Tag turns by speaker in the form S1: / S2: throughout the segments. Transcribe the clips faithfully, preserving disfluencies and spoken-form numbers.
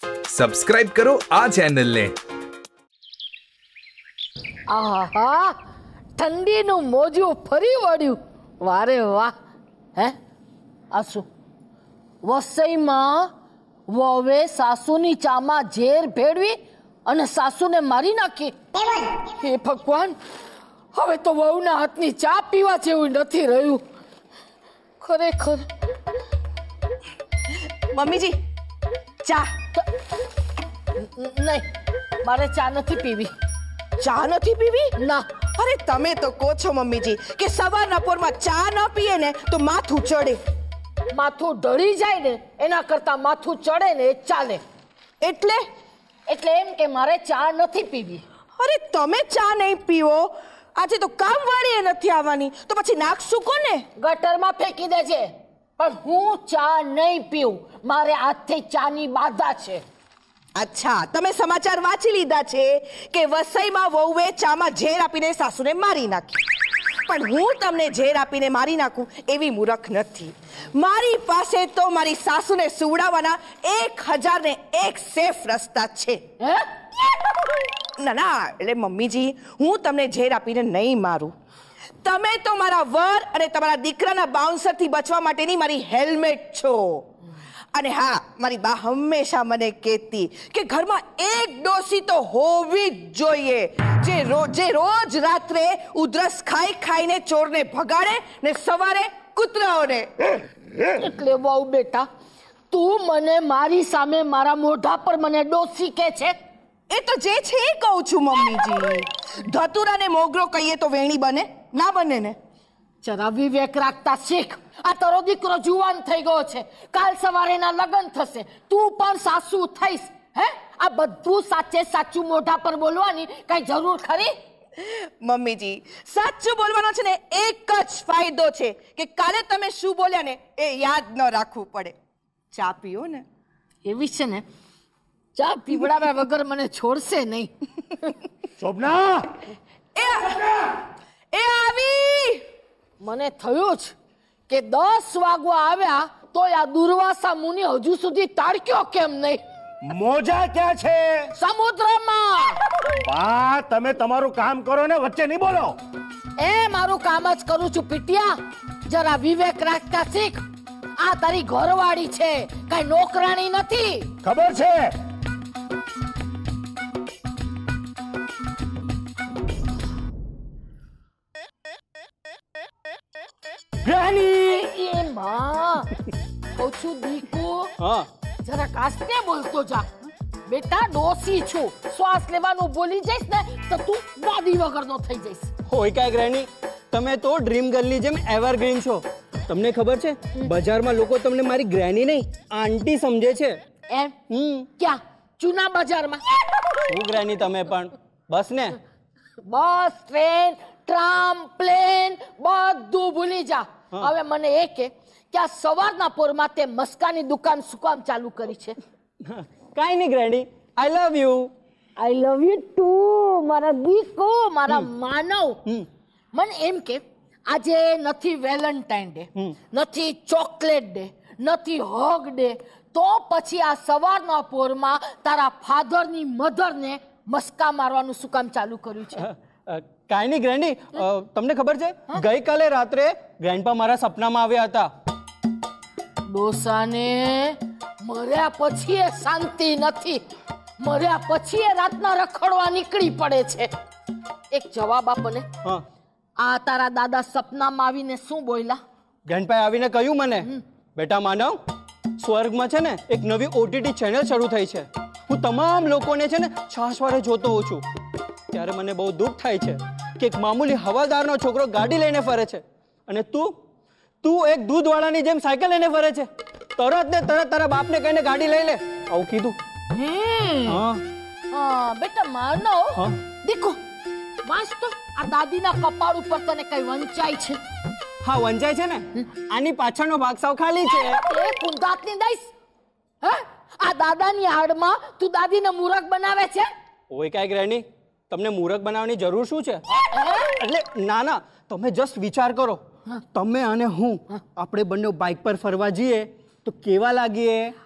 S1: Subscribe કરો આ ચેનલને.
S2: આહા, ઠંડીનું મોજું ફરી વળ્યું. વારે વાહ. હે આસુ વસઈમાં વવે સાસુની ચામાં ઝેર ભેળવી અને સાસુને મારી નાખી. હે ભગવાન, હવે તો વહુના હાથની ચા પીવા જેવું નથી રહ્યું. ખરેખર.
S3: મમ્મીજી, ચા.
S2: નહીં, મારે ચા નથી પીવી.
S3: ચા નથી પીવી?
S2: ના.
S3: અરે તમે તો કહો છો મમ્મીજી કે સવારના પોરમાં ચા ન પીએ ને તો માથું ચડે.
S2: માથું ઢળી જાય ને એના કરતા માથું ચડે ને એ ચાલે.
S3: એટલે
S2: એટલે એમ કે મારે ચા નથી પીવી.
S3: અરે તમે ચા નહીં પીવો, આજે તો કામ વાળી નથી આવવાની, તો પછી નાખશું કોને?
S2: ગટરમાં ફેંકી દેજે. પણ હું ચા નહીં પીવું. મારે આજથી ચાની બાધા છે.
S3: અચ્છા, તમે સમાચાર વાંચી લીધા છે કે વસઈમાં વહુએ ચામાં ઝેર આપીને સાસુને મારી નાખી. પણ હું તમને ઝેર આપીને મારી નાખું એવી મૂર્ખ નથી. મારી પાસે તો મારી સાસુને સુવડાવવાના એક હજાર ને એક સેફ રસ્તા છે. ના ના, એટલે મમ્મીજી, હું તમને ઝેર આપીને નહીં મારું. તમે તો મારા વર અને તમારા દીકરાના બાઉન્સરથી બચવા માટેની મારી હેલ્મેટ છો. અને હા, મારી બા હંમેશા મને કહેતી કે ઘરમાં એક ડોસી તો હોવી જ જોઈએ, જે રોજ જે રોજ રાત્રે ઉધરસ ખાઈ ખાઈને ચોરને ભગાડે ને સવારે કૂતરાઓને.
S2: એટલે બહુ બેટા, તું મને મારી સામે મારા મોઢા પર મને ડોસી કે છે?
S3: એ તો જે છે એ કહું છું મમ્મીજી. ધતુરાને મોગરો કહીએ તો વેણી બને? ના બને ને.
S2: જરા વિવેક રાખતા શીખ. આ તારો દીકરો જુવાન થઈ ગયો છે, કાલ સવારે એના લગ્ન થશે, તું પણ સાસુ થઈશ. હે, આ બધું સાચે સાચું મોઢા પર બોલવાની કઈ જરૂર ખરી?
S3: મમ્મીજી, સાચું બોલવાનો છે ને એક જ ફાયદો છે કે કાલે તમે શું બોલ્યા ને એ યાદ ન રાખવું પડે. ચા પીઓ ને.
S2: એવી છે ને, ચા પીવડાવ્યા વગર મને છોડશે નહીં.
S4: શોભના,
S3: એ એ આવી.
S2: મને થયું જ કે દસ વાગવા આવ્યા તો આ દુર્વાસા મુનિ હજુ સુધી તાડક્યો કેમ નહીં?
S4: મોજા ક્યાં છે?
S2: સમુદ્રમાં.
S4: બા, તમે તમારું કામ કરો ને, વચ્ચે નહીં બોલો.
S2: એ મારું કામ જ કરું છું પિટિયા. જરા વિવેક રાખતા શીખ. આ તારી ઘરવાળી છે, કઈ નોકરાણી નથી.
S4: ખબર છે.
S2: ગ્રાની, એ માં કહું છું દીકુ,
S4: હા,
S2: જરા કાસ્તે બોલતો જા. બેટા, ડોસી છું, શ્વાસ લેવાનું બોલી જઈશ ને તો તું દાદી વગરનો થઈ જઈશ.
S5: હોય કાંઈ ગ્રેની, તમે તો ડ્રીમ ગર્લની જેમ એવરગ્રીન છો. તમને ખબર છે, બજારમાં લોકો તમને મારી ગ્રેની નહીં આંટી સમજે છે.
S2: એમ? હમ. ક્યાં? ચૂના બજારમાં?
S5: શું ગ્રેની, તમે પણ બસ ને.
S2: બસ, ટ્રેન, ટ્રામ, પ્લેન બધું ભૂલી જા. હવે મને એ કે કે આ સવારના પોરમાં તે મસ્કાની દુકાન શું કામ ચાલુ કરી છે?
S5: કાંઈ નહીં granny, I love you.
S2: I love you too મારા દીકો, મારા માનવ. મને એમ કે આજે નથી વેલેન્ટાઇન ડે, નથી ચોકલેટ ડે, નથી હોગ ડે, તો પછી આ સવારના પોરમાં તારા ફાધરની મધરને મસ્કા મારવાનું શું કામ ચાલુ કર્યું છે?
S5: કાંઈ નહીં ગ્રેન્ડી, તમને ખબર છે ગઈકાલે રાત્રે ગ્રેન્ડપા મારા સપનામાં આવ્યા હતા.
S2: ડોસાને મર્યા પછી એ શાંતિ નથી, મર્યા પછી એ રાતના રખડવા નીકળી પડે છે. એક જવાબ આપને. આ તારા દાદા સપનામાં આવીને શું બોલ્યા?
S5: ગ્રેન્ડપાએ આવીને કહ્યું મને, બેટા માનવ, સ્વર્ગમાં છે ને એક નવી ઓટીટી ચેનલ શરૂ થઈ છે. હું તમામ લોકોને છે ને છાશવારે જોતો હોઉં છું. ત્યારે મને બહુ દુઃખ થાય છે કે એક મામૂલી હવાદારનો છોકરો ગાડી લઈને ફરે છે અને તું તું એક દૂધવાળાની જેમ સાયકલ લઈને ફરે છે. તરત ને તરત તારા બાપને કહીને ગાડી લઈ લે, આવું કીધું.
S2: હા હા બેટા માનવ, દેખો વાંચ તો આ દાદીના કપાળ ઉપર તને કઈ વંચાય છે?
S5: હા વંચાય છે ને, આની પાછળનો ભાગ સાવ ખાલી છે.
S2: એ કુંદાતની દઈશ. હે, આ દાદાની હાડમાં તું દાદીને મૂરખ બનાવે છે?
S5: ઓય કાંઈ ગ્રેની, તમને મૂરખ બનાવવાની જરૂર શું છે? એટલે ના ના, તમે જસ્ટ વિચાર કરો, તમે અને હું આપણે બંને બાઇક પર ફરવા જઈએ તો કેવા લાગીએ?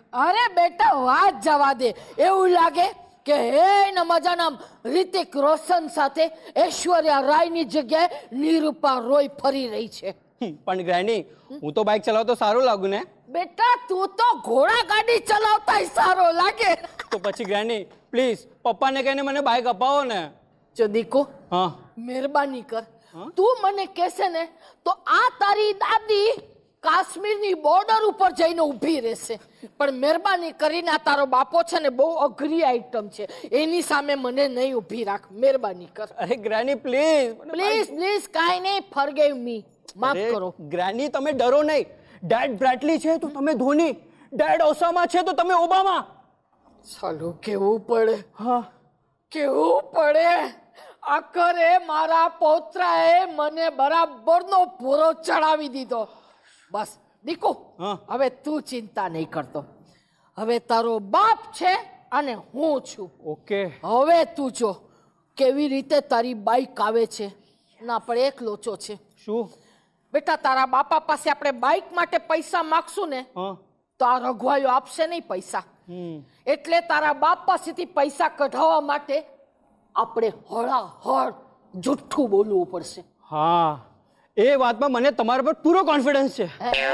S2: અરે બેટા વાત જવા દે. એવું લાગે કે હે ન મજાના રિતિક રોશન સાથે ઐશ્વર્યા રાયની જગ્યાએ નિરૂપા રોય ફરી રહી છે.
S5: પણ ગ્રેની, હું તો બાઇક ચલાવતો સારું લાગુ ને?
S2: બેટા તું તો ઘોડા ગાડી ચલાવતા સારો લાગે.
S5: તો પછી ગ્રેની પ્લીઝ પપ્પાને કહીને મને બાઇક અપાવો ને.
S2: જો દીકો,
S5: હા
S2: મહેરબાની કર. તું મને કહેશે ને તો આ તારી દાદી કાશ્મીરની બોર્ડર ઉપર જઈને ઊભી રહેશે. પણ મહેરબાની કરીને આ તારો બાપો છે ને બહુ અઘરી આઈટમ છે, એની સામે મને નહીં ઊભી રાખ. મહેરબાની કર.
S5: અરે ગ્રેની પ્લીઝ
S2: પ્લીઝ પ્લીઝ કાઈ નહીં. ફોરગિવ મી. માફ કરો.
S5: ગ્રેની તમે ડરો નહીં. ડેડ બ્રેટલી છે તો તમે ધોની, ડેડ ઓસામા છે તો તમે ઓબામા.
S2: ચાલો કેવું પડે.
S5: હા
S2: કેવું પડે. આખરે મારા પૌત્રાએ મને બરાબરનો પૂરો ચડાવી દીધો. બસ દીકુ, હવે તું ચિંતા નહીં કરતો. હવે તારો બાપ છે અને હું છું.
S5: ઓકે.
S2: હવે તું જો કેવી રીતે તારી બાઈક આવે છે. ના પણ એક લોચો છે.
S5: શું
S2: બેટા, તારા બાપા પાસે આપણે બાઈક માટે પૈસા માગશું ને તો આ રઘવાયો આપશે નહીં પૈસા. એટલે તારા બાપ પાસેથી પૈસા કઢાવવા માટે આપણે હળાહળ જુઠ્ઠું બોલવું પડશે.
S5: હા, એ વાતમાં મને તમારા પર પૂરો કોન્ફિડન્સ છે.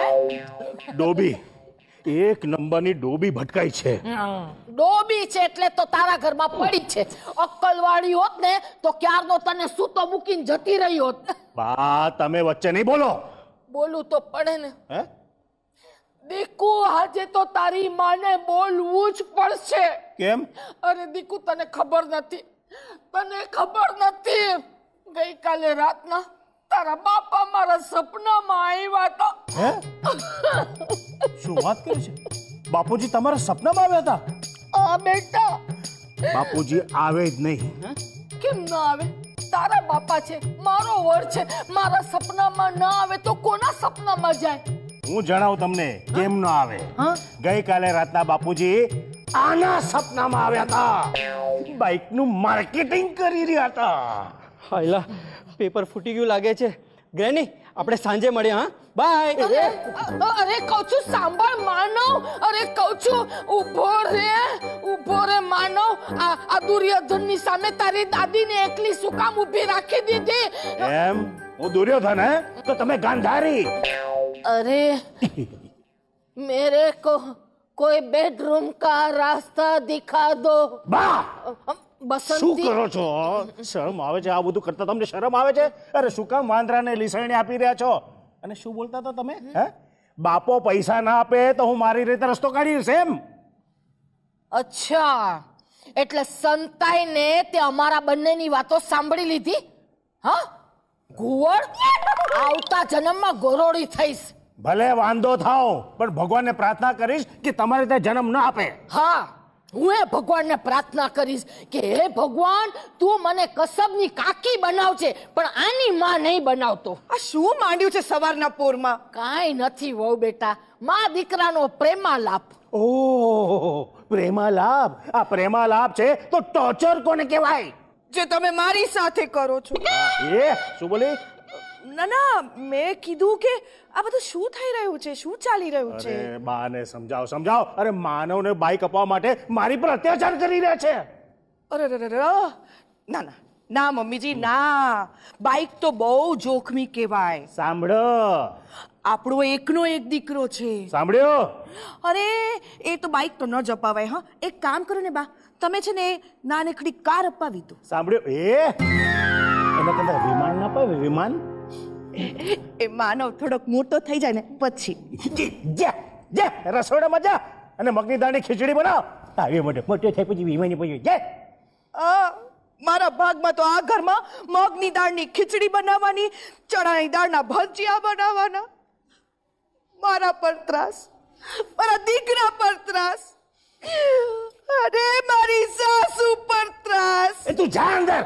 S4: ડોબી, એક નંબરની ડોબી ભટકાઈ છે.
S2: ડોબી છે એટલે તો તારા ઘરમાં પડી છે. અક્કલવાળી હોત ને તો ક્યારનો તને સૂતો મૂકીને જતી રહી હોત.
S4: બા તમે વચ્ચે નહીં બોલો.
S2: બોલું તો પડે ને.
S4: હે
S2: દીકુ, આજે તો તારી માને બોલવું જ પડશે.
S4: કેમ?
S2: અરે દીકુ, તને ખબર નથી, તને ખબર નથી. ગઈકાલે રાતના તારા બાપા મારા સપનામાં આવ્યા હતા.
S4: હે? શું વાત કરે છે? બાપુજી તમારા સપનામાં આવ્યા હતા?
S2: આ બેટા,
S4: બાપુજી આવે જ નહીં.
S2: કેમ ના આવે? તારા બાપા છે, મારો વર છે. મારા સપનામાં ના આવે તો કોના સપનામાં જાય?
S4: હું જણાવું તમને કેમ ન આવે. ગઈકાલે રાતના બાપુજી આના સપનામાં આવ્યા હતા. બાઇક નું માર્કેટિંગ કરી રહ્યા હતા.
S5: હાયલા, પેપર ફૂટી ગયું લાગે છે. ગ્રેની, આપણે સાંજે મળીએ. હા, બાય.
S2: અરે કહું છું સાંભળ માનવ. અરે કહું છું ઉભો રે, ઉભો રે માનવ. આ આ દુર્યોધનની સામે તારી દાદીને એકલી શું કામ ઊભી રાખી દીધી?
S4: એમ હું દુર્યોધન હે તો તમે ગાંધારી.
S2: अरे मेरे को कोई बेडरूम का रास्ता दिखा दो.
S4: બા
S2: બસંતી,
S4: શું કરો છો? શરમ આવે છે? આ બધું કરતા તમને શરમ આવે છે? અરે શું કામ વાંદરાને લીસરણી આપી રહ્યા છો? અને શું બોલતા હતા તમે? હે, બાપો પૈસા ના આપે તો હું મારી રીતે રસ્તો કાઢીશ એમ?
S2: અચ્છા, એટલે સંતાઈને તે અમારા બંનેની વાતો સાંભળી લીધી. હા ઘુવડ, આવતા જન્મમાં ગોરોડી થઈશ.
S4: ભલે વાંધો થાઓ, પણ ભગવાનને પ્રાર્થના કરીશ કે તમારે ત્યાં જન્મ ન આપે.
S2: હા, હું એ ભગવાનને પ્રાર્થના કરીશ કે હે ભગવાન, તું મને કસબની કાકી બનાવજે, પણ આની માં નહીં બનાવતો.
S3: આ શું માંડ્યું છે સવારના પોરમાં?
S2: કાંઈ નથી વહુ બેટા, માં દીકરાનો પ્રેમાલાપ.
S4: ઓહ, પ્રેમાલાપ. આ પ્રેમાલાપ છે તો ટોર્ચર કોને કહેવાય?
S3: જે તમે મારી સાથે કરો છો.
S4: એ શું બોલી?
S3: ના ના, મેં કીધું કે આ બધું શું થઈ રહ્યું છે, શું ચાલી રહ્યું છે?
S4: અરે બાને સમજાવો સમજાવો. અરે માનવને બાઈક અપાવવા માટે મારી પર અત્યાચાર કરી રહ્યા છે.
S3: અરે રે રે રે. ના ના ના મમ્મીજી ના, બાઈક તો બહુ જોખમી કહેવાય.
S4: સાંભળો,
S3: આપણો એકનો એક દીકરો છે.
S4: સાંભળ્યો?
S3: અરે એ તો બાઈક તો ન જ અપાવાય. હા, એક કામ કરો ને બા, તમે છે ને નાનકડી કાર અપાવી દો.
S4: સાંભળ્યો? એ એના કરતા વિમાન ના પાવે. વિમાન
S3: એ માનવ થોડોક મોટો થઈ જાય ને પછી.
S4: જા જા રસોડામાં જા અને મગની દાળની ખીચડી બનાવ. આવી મોટે મોટો થાય પછી વિમાની પછી જા.
S3: આ મારા ભાગમાં તો આ ઘરમાં મગની દાળની ખીચડી બનાવવાની, ચણાની દાળના ભજીયા બનાવવાના. મારા પર ત્રાસ, મારા દીકરા પર ત્રાસ, અરે મારી સાસુ પર ત્રાસ.
S4: એ તું જા અંદર.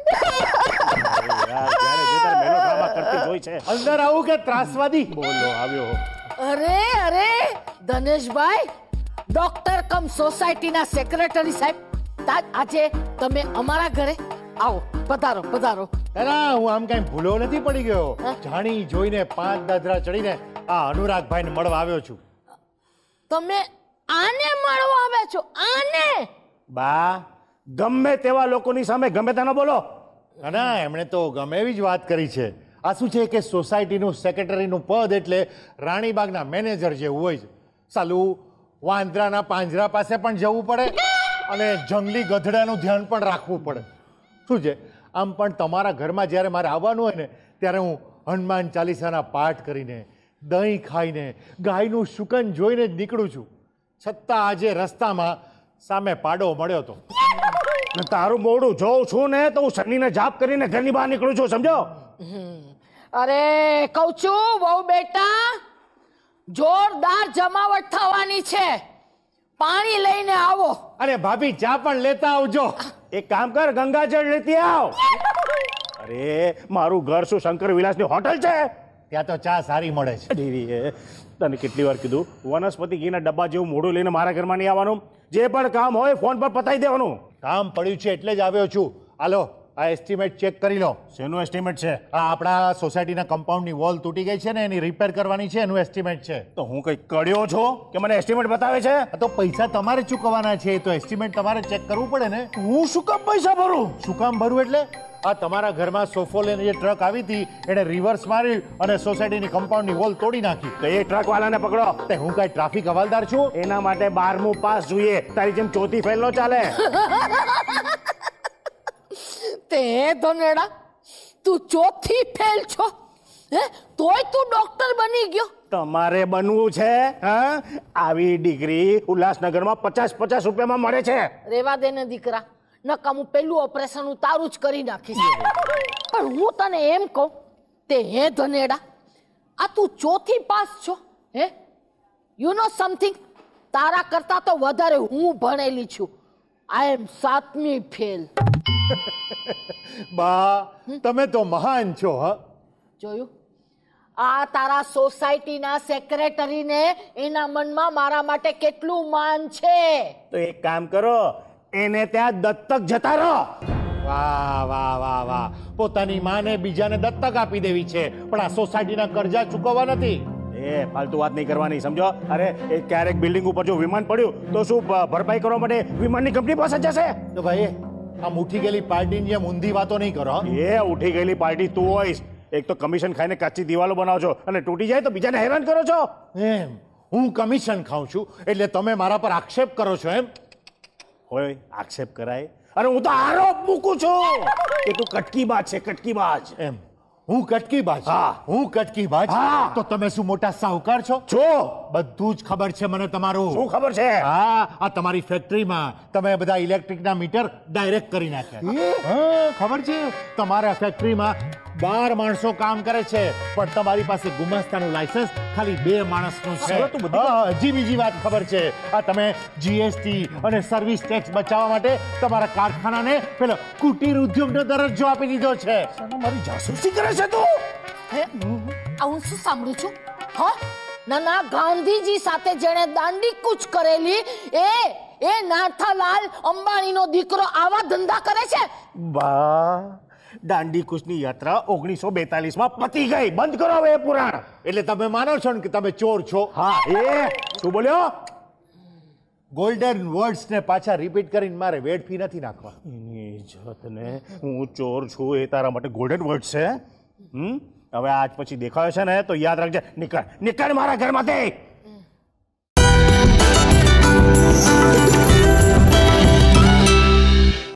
S4: અંદર આવું કે ત્રાસવાદી? બોલો આવ્યો.
S2: અરે અરે ધનેશભાઈ, ડોક્ટર કમ સોસાયટીના સેક્રેટરી સાહેબ, આજે તમે અમારા ઘરે આવો. પધારો પધારો.
S6: હું આમ કઈ ભૂલો નથી પડી ગયો. જાણી જોઈને પાંચ દાદરા ચડીને આ અનુરાગભાઈને મળવા આવ્યો છું.
S2: તમે આને મળવા આવે છો? આને?
S4: બા ગમે તેવા લોકોની સામે ગમે તે ન બોલો.
S6: ના એમણે તો ગમે એવી જ વાત કરી છે. આ શું છે કે સોસાયટીનું સેક્રેટરીનું પદ એટલે રાણીબાગના મેનેજર જેવું હોય છે. સાલું વાંદરાના પાંજરા પાસે પણ જવું પડે અને જંગલી ગધડાનું ધ્યાન પણ રાખવું પડે. શું છે આમ પણ તમારા ઘરમાં જ્યારે મારે આવવાનું હોય ને ત્યારે હું હનુમાન ચાલીસાના પાઠ કરીને દહીં ખાઈને ગાયનું શુકન જોઈને જ નીકળું છું. છતાં આજે રસ્તામાં સામે પાડો મળ્યો હતો.
S4: તારું મોડું જોઉં છું ને તો હું શનિને જાપ કરીને ઘરની બહાર નીકળું છું, સમજો.
S2: અરે કહું છું વહુ બેટા, જોરદાર જમાવટ થવાની છે, પાણી લઈને આવો.
S6: અરે ભાભી ચા પણ લેતા આવજો.
S4: એક કામ કર, ગંગાજળ લેતી આવ. અરે મારું ઘર શું શંકર વિલાસની હોટલ છે?
S6: ત્યાં તો ચા સારી મળે છે.
S4: દેવીએ તને કેટલી વાર કીધું વનસ્પતિ ઘીના ડબ્બા જેવું મોઢું લઈને મારા ઘરમાં નહીં આવવાનું. જે પણ કામ હોય ફોન પર પતાવી દેવાનું.
S6: કામ પડ્યું છે એટલે જ આવ્યો છું. હાલો આ એસ્ટિમેટ ચેક કરી લો.
S4: શેનું એસ્ટિમેટ છે?
S6: આ આપણા સોસાયટીના કમ્પાઉન્ડની વોલ તૂટી ગઈ છે ને એની રિપેર કરવાની છે, એનું એસ્ટિમેટ છે.
S4: તો હું કઈ કડ્યો છો કે મને એસ્ટિમેટ બતાવે છે?
S6: આ તો પૈસા તમારે ચૂકવવાના છે તો એસ્ટિમેટ તમારે ચેક કરવું પડે ને.
S4: હું શું કામ પૈસા ભરું?
S6: શું કામ ભરવું એટલે આ તમારા ઘરમાં સોફો લઈને જે ટ્રક આવી હતી એને રિવર્સ મારી અને સોસાયટીની કમ્પાઉન્ડની વોલ તોડી નાખી.
S4: તો એ ટ્રક વાળાને પકડો.
S6: તે હું કઈ ટ્રાફિક હવાલદાર છું?
S4: એના માટે બારમું પાસ જોઈએ. તારી જેમ ચોથી ફેલ નો ચાલે.
S2: તે ધનેડા તું ચોથી ફેલ છો હે, તોય તું ડોક્ટર બની ગયો?
S4: તમારે બનવું છે? હા, આવી ડિગ્રી ઉલ્લાસનગરમાં પચાસ પચાસ રૂપિયામાં મળે છે.
S2: રેવા દે ને દીકરા, નકામું પેલું ઓપરેશન હું તારું જ કરી નાખીશ. પણ હું તને એમ કહું, તે હે ધનેડા આ તું ચોથી પાસ છો હે? યુ નો સમથિંગ, તારા કરતા તો વધારે હું ભણેલી છું. આઈ એમ સાતમી ફેલ.
S6: બા તમે તો મહાન છો. હ
S2: જોયું, આ તારા સોસાયટીના સેક્રેટરીને એના મનમાં મારા માટે કેટલું માન છે.
S4: તો એક કામ કરો, એને ત્યાં દત્તક જતા રહો.
S6: વાહ વાહ વાહ વાહ, પોતાની માને બીજાને દત્તક આપી દેવી છે પણ આ સોસાયટીના કર્જા ચૂકવવા નથી.
S4: એ ફાલતુ વાત નહીં કરવાની, સમજો. અરે એ ક્યારેક બિલ્ડિંગ ઉપર જો વિમાન પડ્યું તો શું ભરપાઈ કરવા માટે વિમાનની કંપની પાસે જશે?
S6: તો ભાઈ આમ ઉઠી ગયેલી પાર્ટીની જેમ ઊંધી વાતો નહીં કરો.
S4: એ ઉઠી ગયેલી પાર્ટી તું હોઈશ. એક તો કમિશન ખાઈને કાચી દિવાલો બનાવો છો અને તૂટી જાય તો બીજાને હેરાન કરો છો.
S6: એમ હું કમિશન ખાઉં છું એટલે તમે મારા પર આક્ષેપ કરો છો એમ?
S4: હોય આક્ષેપ કરાય? અને હું તો આરોપ મૂકું છું કે તું કટકીબાજ છે, કટકીબાજ.
S6: એમ હું કટકીબાજ?
S4: હા
S6: હું કટકીબાજ?
S4: હા.
S6: તો તમે શું મોટા સાહુકાર છો?
S4: છો.
S6: બધું જ ખબર છે મને તમારું.
S4: શું ખબર છે?
S6: હા, આ તમારી ફેક્ટરીમાં તમે બધા ઇલેક્ટ્રિકના મીટર ડાયરેક્ટ કરી નાખ્યા. હા ખબર છે, તમારા ફેક્ટરીમાં બાર માણસો કામ કરે છે પણ તમારી પાસે ગુમાસ્તાનું લાયસન્સ ખાલી બે માણસનું છે.
S4: તો બધી
S6: હા, હજી બીજી વાત ખબર છે, આ તમે જીએસટી અને સર્વિસ ટેક્સ બચાવવા માટે તમારા કારખાનાને પેલો કુટીર ઉદ્યોગનો દરજ્જો આપી દીધો છે.
S4: મારી જાસૂસી કરે છે તું?
S2: હે, આ હું શું સાંભળું છું? હા, ના ના, ગાંધીજી સાથે જેણે દાંડી કૂચ કરેલી એ એ નાથાલાલ અંબાણીનો દીકરો આવા ધંધા કરે છે?
S4: બા દાંડી કૂચની યાત્રા ઓગણીસો બેતાલીસ માં પતી ગઈ. બંધ કરો હવે એ પુરાણ.
S6: એટલે તમે માનો છો ને કે તમે ચોર છો?
S4: હા. એ શું બોલ્યો?
S6: ગોલ્ડન વર્ડ્સ ને પાછા રિપીટ કરીને મારે વેડ ફી નથી નાખવા.
S4: એની ઇજ્જતને હું ચોર છું એ તારા માટે ગોલ્ડન વર્ડ છે? હમ હવે આજ પછી દેખાયો છે ને તો યાદ રાખજે. નીકળ નીકળ મારા ઘરમાંથી.